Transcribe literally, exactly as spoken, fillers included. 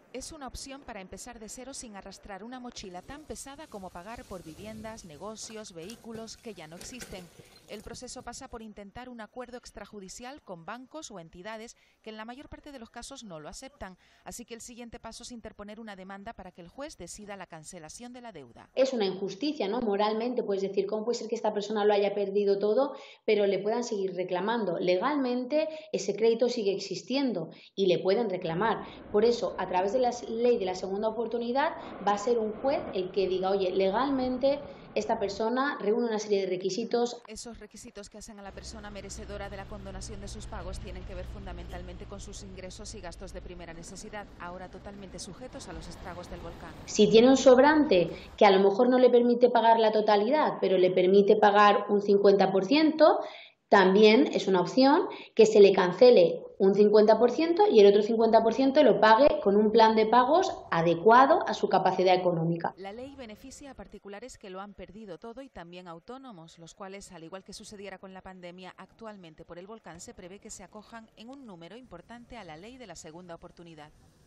Es una opción para empezar de cero sin arrastrar una mochila tan pesada como pagar por viviendas, negocios, vehículos que ya no existen. El proceso pasa por intentar un acuerdo extrajudicial con bancos o entidades que en la mayor parte de los casos no lo aceptan. Así que el siguiente paso es interponer una demanda para que el juez decida la cancelación de la deuda. Es una injusticia, ¿no? Moralmente puedes decir, ¿cómo puede ser que esta persona lo haya perdido todo, pero le puedan seguir reclamando? Legalmente ese crédito sigue existiendo y le pueden reclamar. Por eso, a través de la ley de la segunda oportunidad, va a ser un juez el que diga, oye, legalmente esta persona reúne una serie de requisitos. Esos requisitos que hacen a la persona merecedora de la condonación de sus pagos tienen que ver fundamentalmente con sus ingresos y gastos de primera necesidad, ahora totalmente sujetos a los estragos del volcán. Si tiene un sobrante que a lo mejor no le permite pagar la totalidad, pero le permite pagar un cincuenta por ciento, también es una opción que se le cancele un cincuenta por ciento y el otro cincuenta por ciento lo pague con un plan de pagos adecuado a su capacidad económica. La ley beneficia a particulares que lo han perdido todo y también a autónomos, los cuales, al igual que sucediera con la pandemia, actualmente por el volcán se prevé que se acojan en un número importante a la ley de la segunda oportunidad.